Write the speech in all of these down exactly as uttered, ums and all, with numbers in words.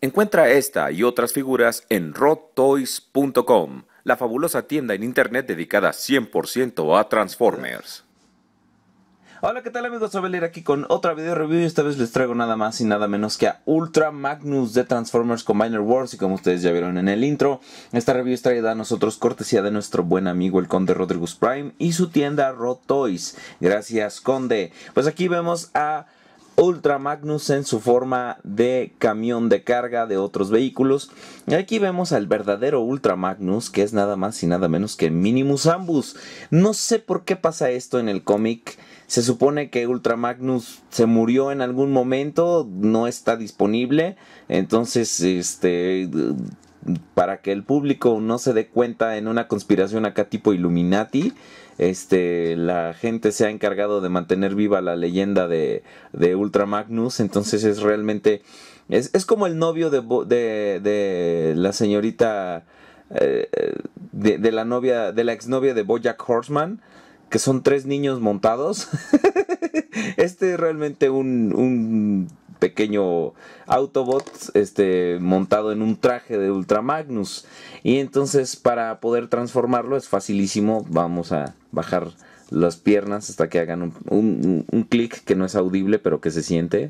Encuentra esta y otras figuras en rot toys punto com, la fabulosa tienda en internet dedicada cien por ciento a Transformers. Hola, ¿qué tal amigos? Soy Valer aquí con otra video review y esta vez les traigo nada más y nada menos que a Ultra Magnus de Transformers Combiner Wars. Y como ustedes ya vieron en el intro, esta review es traída a nosotros cortesía de nuestro buen amigo el Conde Rodrigus Prime y su tienda Rot Toys. Gracias, Conde. Pues aquí vemos a Ultra Magnus en su forma de camión de carga de otros vehículos. Y aquí vemos al verdadero Ultra Magnus, que es nada más y nada menos que Minimus Ambus. No sé por qué pasa esto en el cómic. Se supone que Ultra Magnus se murió en algún momento, no está disponible. Entonces, este, para que el público no se dé cuenta en una conspiración acá tipo Illuminati, este, la gente se ha encargado de mantener viva la leyenda de, de Ultra Magnus. Entonces es realmente, es, es como el novio de, de, de la señorita, eh, de, de la novia, de la exnovia de BoJack Horseman, que son tres niños montados. Este es realmente un, un pequeño Autobot este, montado en un traje de Ultra Magnus. Y entonces para poder transformarlo es facilísimo. Vamos a bajar las piernas hasta que hagan un, un, un clic que no es audible pero que se siente.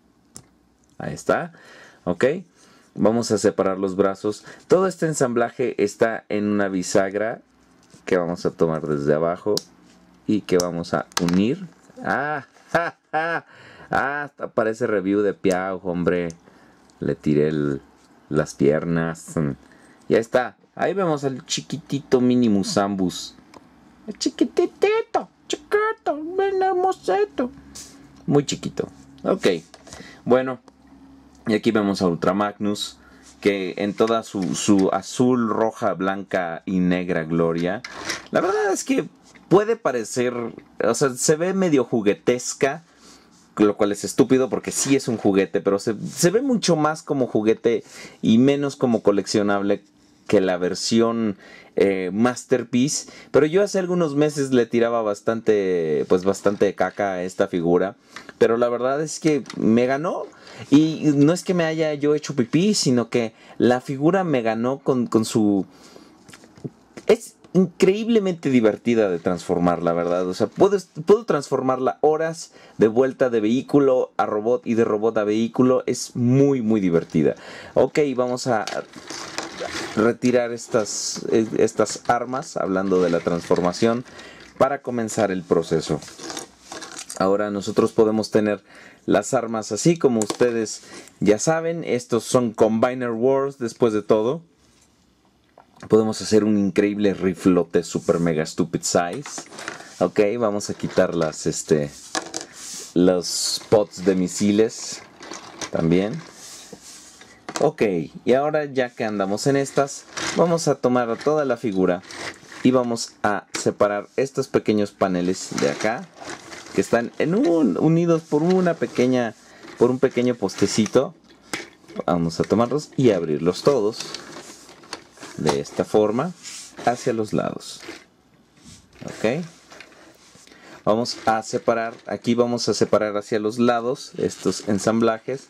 Ahí está. Ok. Vamos a separar los brazos. Todo este ensamblaje está en una bisagra que vamos a tomar desde abajo y que vamos a unir. Ah, ja, ja. Ah, hasta parece review de Piau, hombre. Le tiré el, las piernas. Ya está. Ahí vemos al chiquitito Minimus Ambus. El chiquitito, chiquito, ven hermosito. Muy chiquito. Ok. Bueno. Y aquí vemos a Ultra Magnus, que en toda su, su azul, roja, blanca y negra gloria. La verdad es que puede parecer, o sea, se ve medio juguetesca, lo cual es estúpido porque sí es un juguete, pero se, se ve mucho más como juguete y menos como coleccionable que la versión eh, Masterpiece. Pero yo hace algunos meses le tiraba bastante, pues bastante caca a esta figura, pero la verdad es que me ganó. Y no es que me haya yo hecho pipí, sino que la figura me ganó con, con su... Es increíblemente divertida de transformar, la verdad. O sea, puedo, puedo transformarla horas de vuelta de vehículo a robot y de robot a vehículo. Es muy, muy divertida. Ok, vamos a retirar estas, estas armas, hablando de la transformación, para comenzar el proceso. Ahora nosotros podemos tener las armas así como ustedes ya saben. Estos son Combiner Wars después de todo. Podemos hacer un increíble riflote super mega stupid size. Ok, vamos a quitar las, este, los pods de misiles también. Ok, y ahora ya que andamos en estas, vamos a tomar toda la figura y vamos a separar estos pequeños paneles de acá, que están en un, unidos por una pequeña, por un pequeño postecito. Vamos a tomarlos y abrirlos todos de esta forma hacia los lados. Ok. Vamos a separar, aquí vamos a separar hacia los lados estos ensamblajes.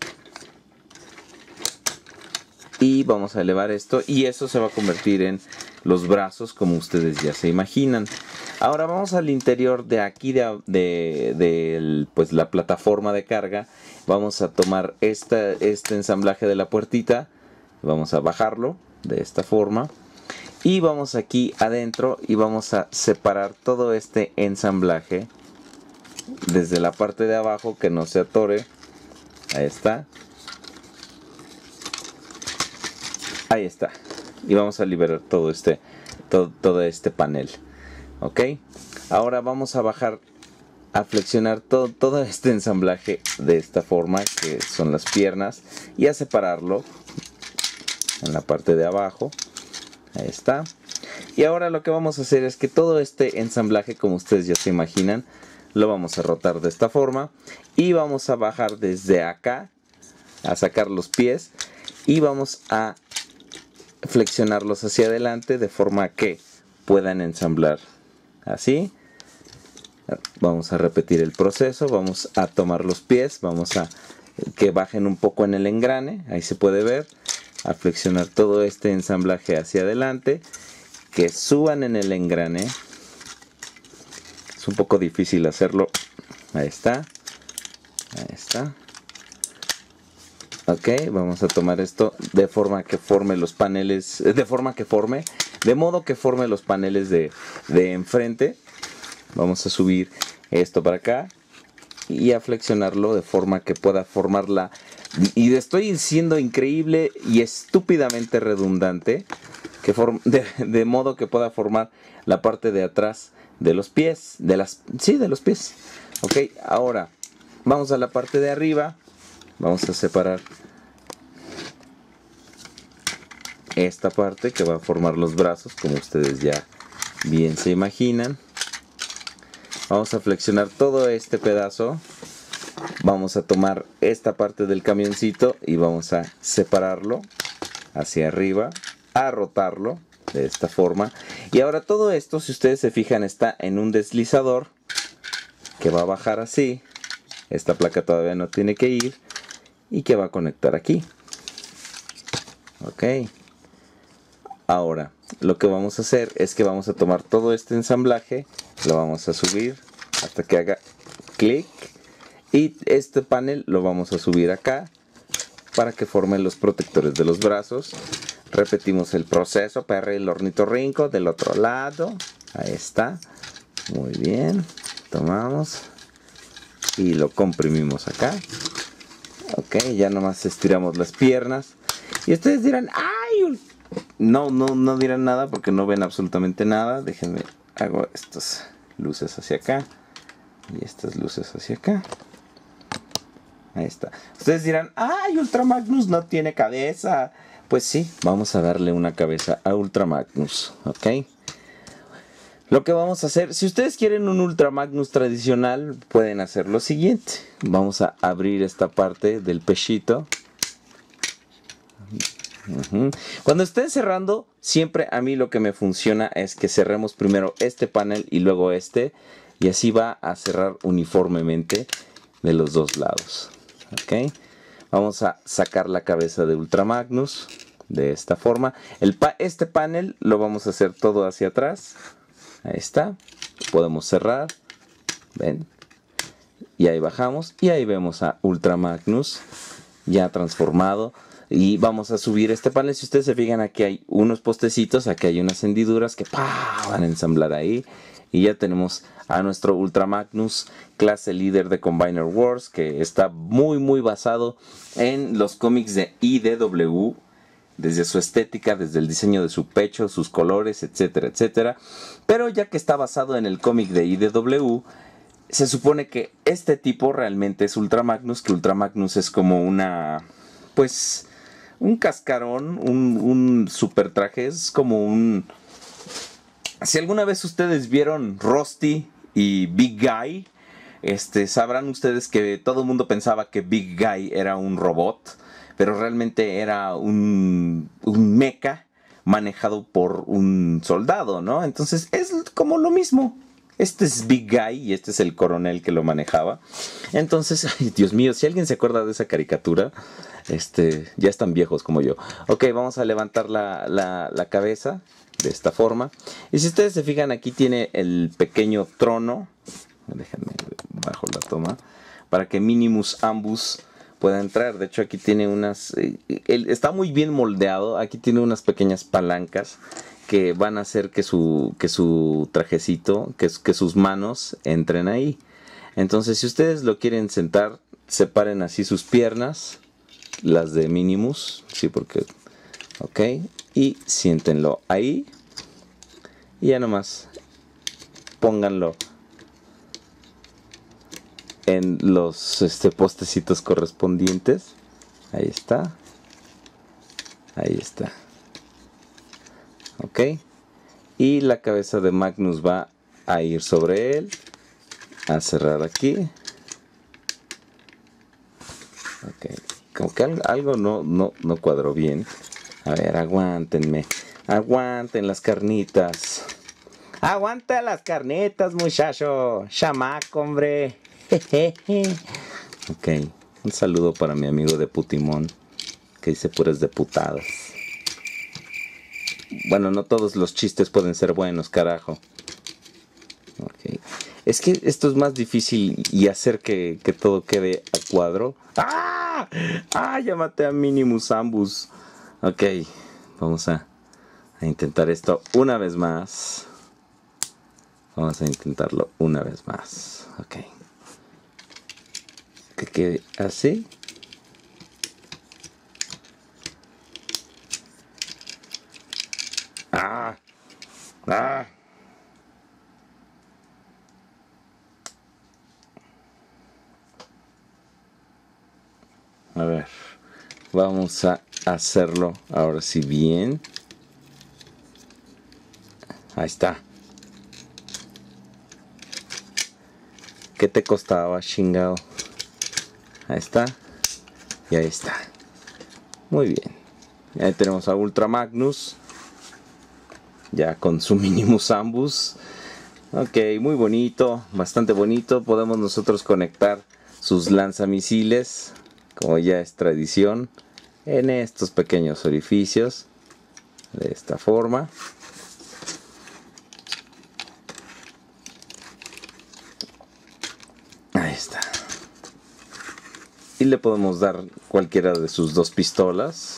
Y vamos a elevar esto y eso se va a convertir en los brazos como ustedes ya se imaginan. Ahora vamos al interior de aquí de, de, de el, pues la plataforma de carga. Vamos a tomar esta, este ensamblaje de la puertita. Vamos a bajarlo de esta forma. Y vamos aquí adentro y vamos a separar todo este ensamblaje desde la parte de abajo, que no se atore. Ahí está. Ahí está. Y vamos a liberar todo este, todo, todo este panel. Ok. Ahora vamos a bajar, a flexionar todo, todo este ensamblaje de esta forma, que son las piernas, y a separarlo en la parte de abajo. Ahí está. Y ahora lo que vamos a hacer es que todo este ensamblaje, como ustedes ya se imaginan, lo vamos a rotar de esta forma. Y vamos a bajar desde acá, a sacar los pies. Y vamos a flexionarlos hacia adelante de forma que puedan ensamblar así. Vamos a repetir el proceso. Vamos a tomar los pies. Vamos a que bajen un poco en el engrane, ahí se puede ver, a flexionar todo este ensamblaje hacia adelante, que suban en el engrane. Es un poco difícil hacerlo. Ahí está, ahí está. Ok, vamos a tomar esto de forma que forme los paneles, de forma que forme, de modo que forme los paneles de, de enfrente. Vamos a subir esto para acá y a flexionarlo de forma que pueda formar la... Y estoy siendo increíble y estúpidamente redundante, que form, de, de modo que pueda formar la parte de atrás de los pies, de las, sí, de los pies. Ok, ahora vamos a la parte de arriba. Vamos a separar esta parte que va a formar los brazos, como ustedes ya bien se imaginan. Vamos a flexionar todo este pedazo. Vamos a tomar esta parte del camioncito y vamos a separarlo hacia arriba, a rotarlo de esta forma. Y ahora todo esto, si ustedes se fijan, está en un deslizador que va a bajar así. Esta placa todavía no tiene que ir. Y que va a conectar aquí. Ok. Ahora, lo que vamos a hacer es que vamos a tomar todo este ensamblaje, lo vamos a subir hasta que haga clic. Y este panel lo vamos a subir acá para que formen los protectores de los brazos. Repetimos el proceso para el ornitorrinco del otro lado. Ahí está. Muy bien. Tomamos y lo comprimimos acá. Ok, ya nomás estiramos las piernas. Y ustedes dirán, ¡ay! No, no, no dirán nada porque no ven absolutamente nada. Déjenme, hago estas luces hacia acá. Y estas luces hacia acá. Ahí está. Ustedes dirán, ¡ay! Ultra Magnus no tiene cabeza. Pues sí, vamos a darle una cabeza a Ultra Magnus. Ok. Lo que vamos a hacer, si ustedes quieren un Ultra Magnus tradicional, pueden hacer lo siguiente. Vamos a abrir esta parte del pechito. Uh-huh. Cuando estén cerrando, siempre a mí lo que me funciona es que cerremos primero este panel y luego este. Y así va a cerrar uniformemente de los dos lados. Ok. Vamos a sacar la cabeza de Ultra Magnus de esta forma. El pa- este panel lo vamos a hacer todo hacia atrás. Ahí está, podemos cerrar, ven, y ahí bajamos y ahí vemos a Ultra Magnus ya transformado. Y vamos a subir este panel. Si ustedes se fijan, aquí hay unos postecitos, aquí hay unas hendiduras que ¡pah! Van a ensamblar ahí. Y ya tenemos a nuestro Ultra Magnus, clase líder de Combiner Wars, que está muy muy basado en los cómics de I D W. Desde su estética, desde el diseño de su pecho, sus colores, etcétera, etcétera. Pero ya que está basado en el cómic de I D W, se supone que este tipo realmente es Ultra Magnus, que Ultra Magnus es como una, pues, un cascarón, un, un super traje, es como un... Si alguna vez ustedes vieron Rusty y Big Guy, este, sabrán ustedes que todo el mundo pensaba que Big Guy era un robot, pero realmente era un, un mecha manejado por un soldado, ¿no? Entonces es como lo mismo. Este es Big Guy y este es el coronel que lo manejaba. Entonces, ay, Dios mío, si alguien se acuerda de esa caricatura, este, ya están viejos como yo. Ok, vamos a levantar la, la, la cabeza de esta forma. Y si ustedes se fijan, aquí tiene el pequeño trono. Déjenme bajo la toma. Para que Minimus Ambus pueda entrar. De hecho, aquí tiene unas... Eh, él está muy bien moldeado. Aquí tiene unas pequeñas palancas que van a hacer que su, que su trajecito, que, que sus manos entren ahí. Entonces, si ustedes lo quieren sentar, separen así sus piernas, las de Minimus, sí, porque... Ok, y siéntenlo ahí. Y ya nomás pónganlo en los este, postecitos correspondientes. Ahí está. Ahí está. Ok. Y la cabeza de Magnus va a ir sobre él. A cerrar aquí. Ok. Como que algo, algo no, no, no cuadró bien. A ver, aguántenme. Aguanten las carnitas. Aguanta las carnitas, muchacho. Chamaco, hombre. Ok. Un saludo para mi amigo de Putimón, que dice puras de putadas. Bueno, no todos los chistes pueden ser buenos, carajo. Okay. Es que esto es más difícil y hacer que, que todo quede a cuadro. ¡Ah! ¡Ah! Ya maté a Minimus Ambus. Ok, vamos a, a intentar esto una vez más. Vamos a intentarlo una vez más. Ok. Que quede así. ¡Ah! ¡Ah! A ver, vamos a hacerlo ahora sí bien. Ahí está. ¿Qué te costaba, chingado? Ahí está. Y ahí está. Muy bien. Ahí tenemos a Ultra Magnus. Ya con su Minimus Ambus. Ok, muy bonito. Bastante bonito. Podemos nosotros conectar sus lanzamisiles, como ya es tradición, en estos pequeños orificios. De esta forma. Ahí está. Y le podemos dar cualquiera de sus dos pistolas.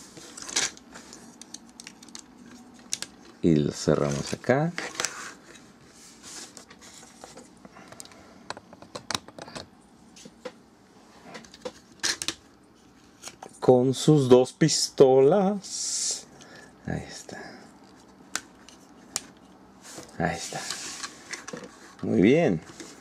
Y lo cerramos acá. Con sus dos pistolas. Ahí está. Ahí está. Muy bien.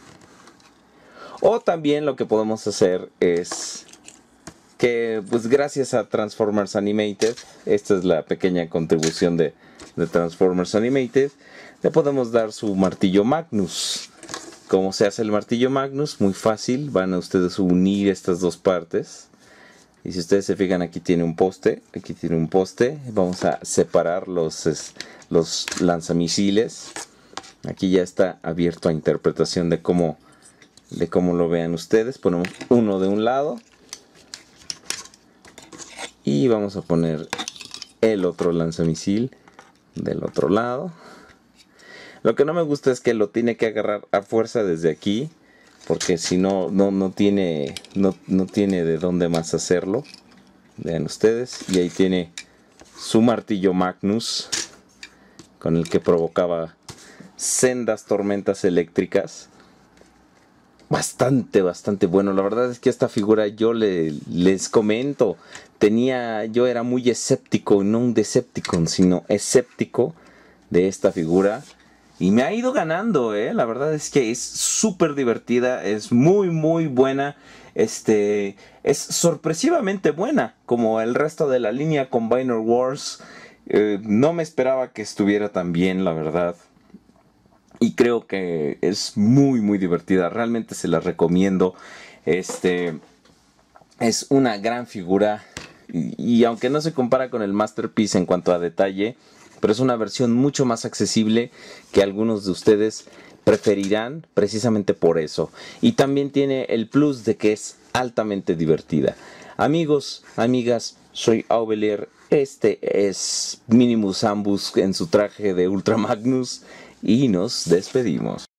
O también lo que podemos hacer es que, pues gracias a Transformers Animated, esta es la pequeña contribución de, de Transformers Animated, le podemos dar su martillo Magnus. ¿Cómo se hace el martillo Magnus? Muy fácil, van a ustedes unir estas dos partes. Y si ustedes se fijan, aquí tiene un poste, aquí tiene un poste. Vamos a separar los, los lanzamisiles. Aquí ya está abierto a interpretación de cómo, de cómo lo vean ustedes. Ponemos uno de un lado. Y vamos a poner el otro lanzamisil del otro lado. Lo que no me gusta es que lo tiene que agarrar a fuerza desde aquí, porque si no, no, no tiene, no, no tiene de dónde más hacerlo. Vean ustedes. Y ahí tiene su martillo Magnus, con el que provocaba sendas tormentas eléctricas. Bastante, bastante bueno. La verdad es que esta figura, yo le, les comento, tenía, yo era muy escéptico, no un Decepticon, sino escéptico de esta figura. Y me ha ido ganando, ¿eh? La verdad es que es súper divertida, es muy, muy buena. Este, es sorpresivamente buena, como el resto de la línea Combiner Wars. Eh, no me esperaba que estuviera tan bien, la verdad. Y creo que es muy, muy divertida. Realmente se la recomiendo. Este, es una gran figura. Y, y aunque no se compara con el Masterpiece en cuanto a detalle, pero es una versión mucho más accesible que algunos de ustedes preferirán precisamente por eso. Y también tiene el plus de que es altamente divertida. Amigos, amigas, soy Aubelier. Este es Minimus Ambus en su traje de Ultra Magnus y nos despedimos.